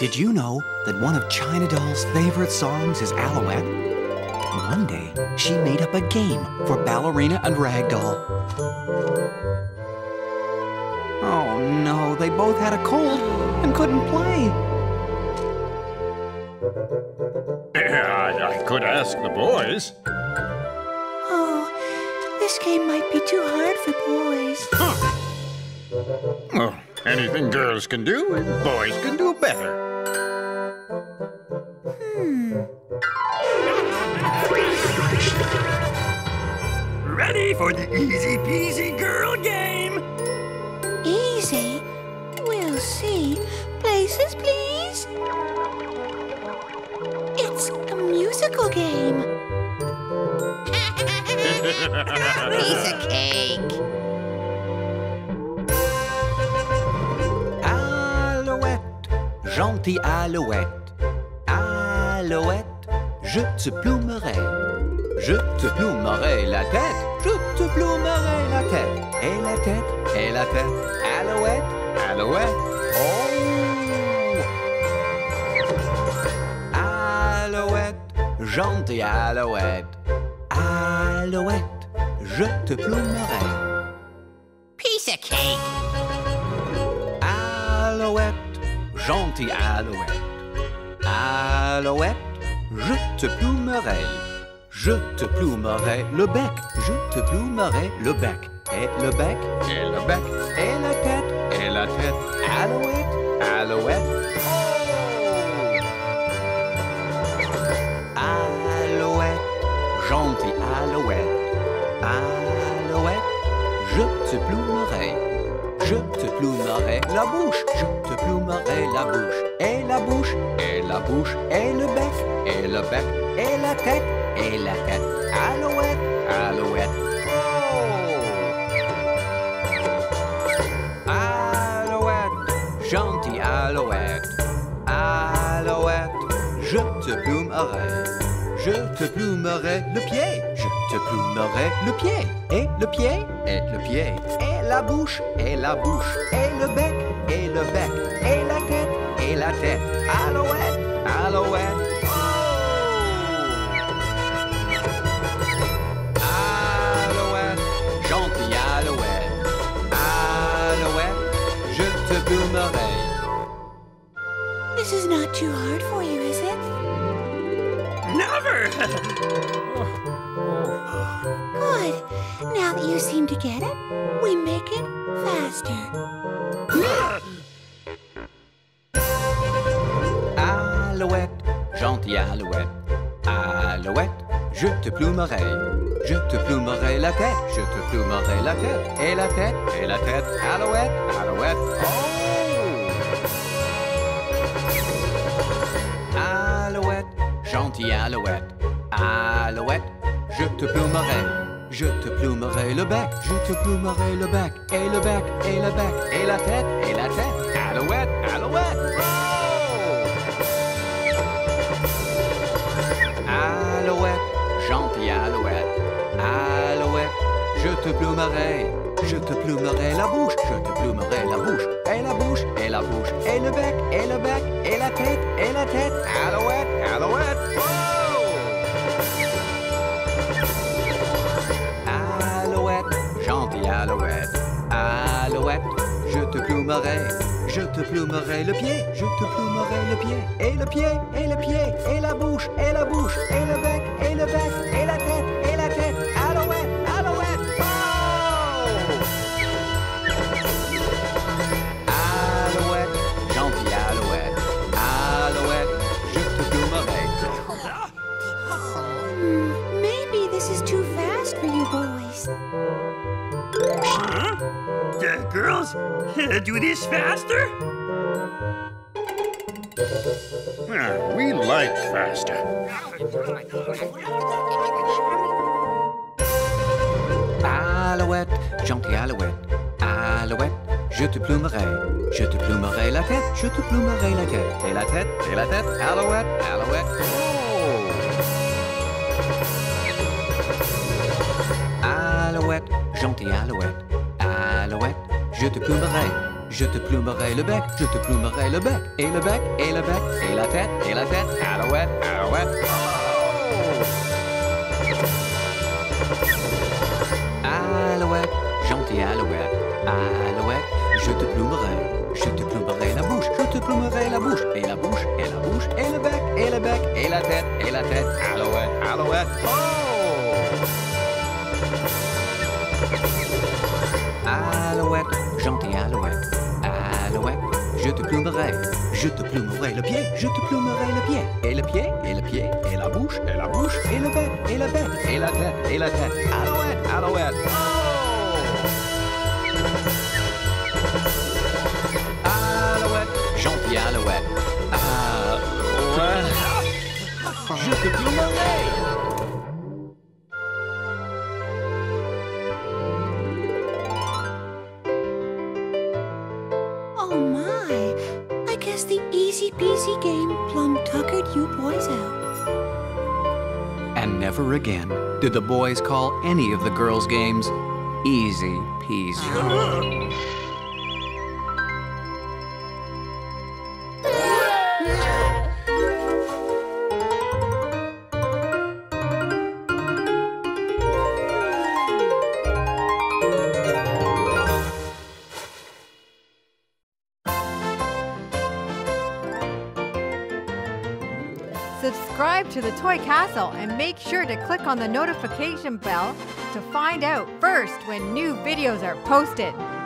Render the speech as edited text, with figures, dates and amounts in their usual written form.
Did you know that one of China Doll's favorite songs is Alouette? One day, she made up a game for Ballerina and Ragdoll. Oh no, they both had a cold and couldn't play. I could ask the boys. Oh, this game might be too hard for boys. Huh. Well, anything girls can do, boys can do better. Ready for the easy peasy girl game? Easy? We'll see. Places, please. It's a musical game. Piece of cake. Alouette, gentille Alouette. Alouette, je te plumerai. Je te plumerai la tête. Je te plumerai la tête. Et la tête, et la tête. Alouette, Alouette. Oh! Alouette, gentille Alouette. Alouette, je te plumerai. Piece of cake. Alouette, gentille Alouette. Alouette, je te plumerai. Je te plumerai le bec. Je te plumerai le bec. Et le bec, et le bec, et la tête, et la tête. Alouette, Alouette. Oh! Alouette, gentille Alouette. Alouette, je te plumerai. Je te plumerai la bouche. Je te plumerai la bouche. Et la bouche, et la bouche, et le bec, et le bec, et la tête, et la tête. Alouette, Alouette. Oh! Alouette, gentille Alouette. Alouette, je te plumerai. Je te plumerai le pied. Je te plumerai le pied. Et le pied, et le pied. Et la bouche, et la bouche. Et le bec, et le bec. Et la tête, et la tête. Alouette, Alouette. Gentille Alouette, Alouette, je te plumerai. This is not too hard for you, is it? Never! Good. Now that you seem to get it, we make it faster. Alouette, gentille Alouette. Alouette, je te plumerai. Je te plumerai la tête. Je te plumerai la tête. Et la tête, et la tête. Alouette, Alouette. Oh! Alouette, gentille Alouette. Alouette, je te plumerai. Je te plumerai le bec. Je te plumerai le bec. Et le bec, et le bec. Et la tête, et la tête. Alouette, Alouette. Alouette, gentille Alouette. Alouette, je te plumerai. Je te plumerai la bouche. Je te plumerai la bouche. Et la bouche, et la bouche. Et le bec, et le bec. Et la tête, et la tête. Alouette, Alouette. Oh! Alouette, gentille Alouette. Alouette, je te plumerai. Je te plumerai le pied. Je te plumerai le pied. Et le pied, et le pied. Et la bouche, et la bouche. Et le bec, et le bec. Et la tête, et la tête. Alouette, Alouette. Oh! Alouette, gentille Alouette. Alouette, je te plumerai. Maybe this is too fast for you boys. Huh? Girls, do this faster? We like faster. Alouette, gentille Alouette. Alouette, je te plumerai. Je te plumerai la tête. Je te plumerai la tête. Et la tête, et la tête. Alouette, Alouette. Oh! Alouette, gentille Alouette. Alouette, je te plumerai. je te plumerai le bec, je te plumerai le bec. Et le bec, et le bec, et la tête, alouette, alouette. Alouette, gentille alouette, alouette, je te plumerai la bouche, je te plumerai la bouche, et la bouche, et la bouche, et le bec, et le bec, et la tête, alouette, alouette. Alouette, gentille alouette, alouette, je te plumerai le pied, je te plumerai le pied, et le pied, et le pied, et la bouche, et le bec, et la tête, alouette, alouette. Alouette, gentille alouette, alouette, je te plumerai. Oh my, I guess the easy peasy game plumb tuckered you boys out. And never again did the boys call any of the girls' games easy peasy. Subscribe to the Toy Castle and make sure to click on the notification bell to find out first when new videos are posted.